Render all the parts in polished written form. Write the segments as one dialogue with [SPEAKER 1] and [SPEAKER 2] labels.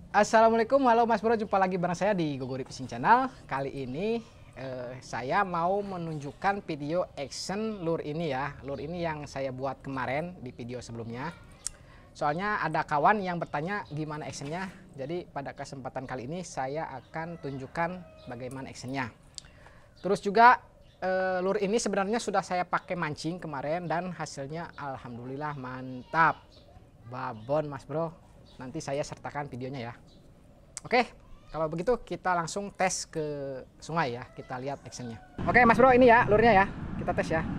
[SPEAKER 1] Assalamualaikum, halo Mas Bro, jumpa lagi bareng saya di Gogori Fishing Channel. Kali ini saya mau menunjukkan video action lure ini ya. Lure ini yang saya buat kemarin di video sebelumnya. Soalnya ada kawan yang bertanya gimana actionnya. Jadi pada kesempatan kali ini saya akan tunjukkan bagaimana actionnya. Terus juga lure ini sebenarnya sudah saya pakai mancing kemarin dan hasilnya alhamdulillah mantap. Babon Mas Bro. Nanti saya sertakan videonya ya. Oke, kalau begitu kita langsung tes ke sungai ya. Kita lihat actionnya. Oke Mas Bro, ini ya lurnya ya. Kita tes ya.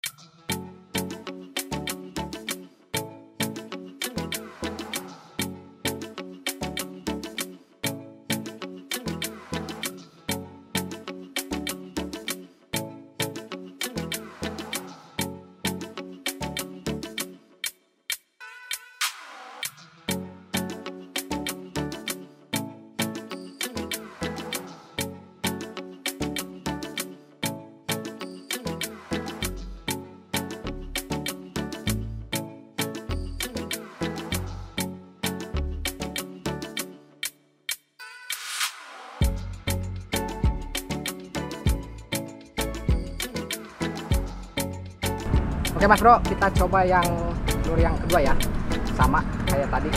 [SPEAKER 1] Oke Mas Bro, kita coba yang lure yang kedua ya. Sama kayak tadi.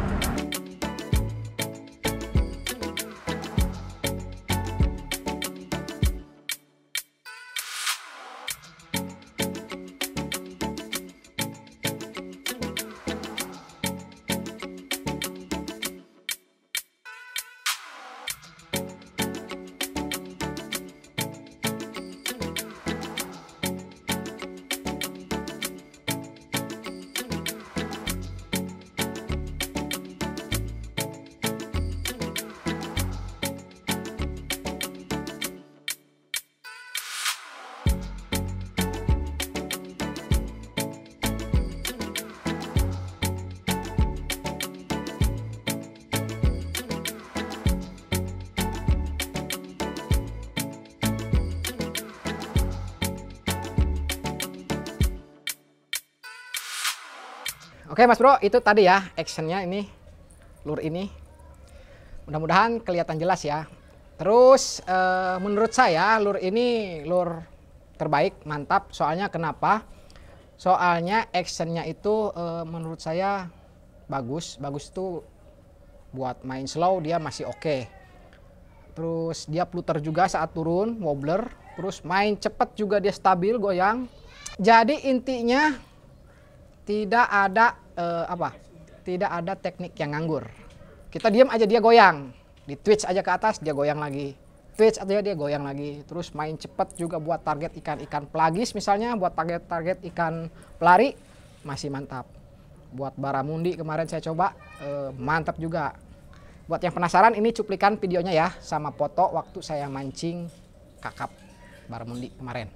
[SPEAKER 1] Oke Mas Bro, itu tadi ya actionnya ini, lure ini. Mudah-mudahan kelihatan jelas ya. Terus menurut saya lure ini lure terbaik, mantap. Soalnya kenapa? Soalnya actionnya itu menurut saya bagus. Bagus tuh buat main slow dia masih oke. Terus dia flutter juga saat turun, wobbler. Terus main cepet juga dia stabil, goyang. Jadi intinya tidak ada tidak ada teknik yang nganggur. Kita diam aja dia goyang, di twitch aja ke atas dia goyang lagi, twitch aja dia goyang lagi. Terus main cepat juga buat target ikan-ikan pelagis misalnya, buat target ikan pelari masih mantap. Buat baramundi kemarin saya coba mantap juga. Buat yang penasaran ini cuplikan videonya ya, sama foto waktu saya mancing kakap baramundi kemarin.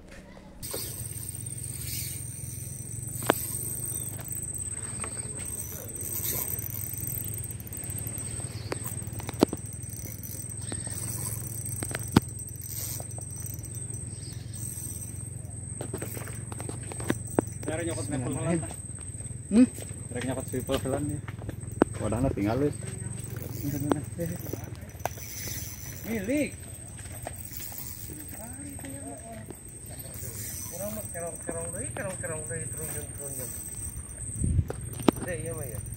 [SPEAKER 2] Cara nyokot nepal helan. Rek nyokot sipel helan ya. Wadahna tinggal wis. Milik. Kurang mah kerong-kerong deui terunjun. Ada iya mah ya.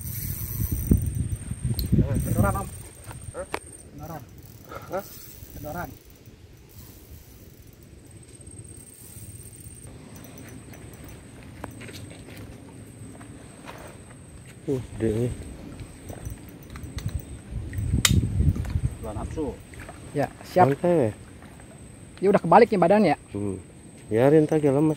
[SPEAKER 1] Kendoran Om. Hah? Kendoran.
[SPEAKER 2] Hah?
[SPEAKER 1] Kendoran.
[SPEAKER 2] Deh. Bulan nafsu.
[SPEAKER 1] Ya, siap.
[SPEAKER 2] Santai.
[SPEAKER 1] Ya udah kebalik nih badannya.
[SPEAKER 2] Biarin tadi lemes.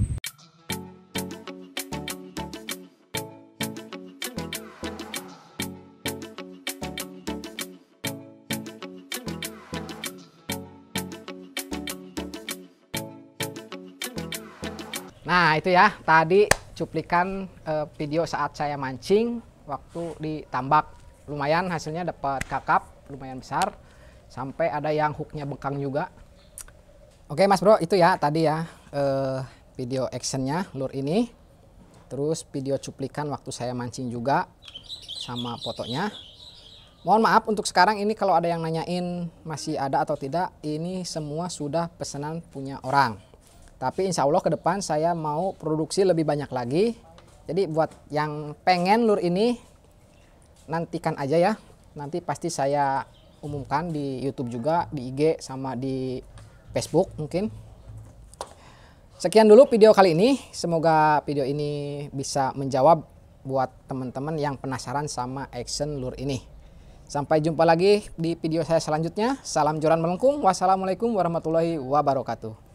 [SPEAKER 1] Nah, itu ya tadi cuplikan video saat saya mancing waktu di tambak. Lumayan hasilnya dapat kakap lumayan besar, sampai ada yang hooknya bengkang juga. Oke Mas Bro, itu ya tadi ya video actionnya lure ini. Terus video cuplikan waktu saya mancing juga sama fotonya. Mohon maaf untuk sekarang ini kalau ada yang nanyain masih ada atau tidak, ini semua sudah pesanan punya orang. Tapi insya Allah ke depan saya mau produksi lebih banyak lagi. Jadi buat yang pengen lure ini, nantikan aja ya. Nanti pasti saya umumkan di YouTube juga, di IG sama di Facebook mungkin. Sekian dulu video kali ini. Semoga video ini bisa menjawab buat teman-teman yang penasaran sama action lure ini. Sampai jumpa lagi di video saya selanjutnya. Salam joran melengkung. Wassalamualaikum warahmatullahi wabarakatuh.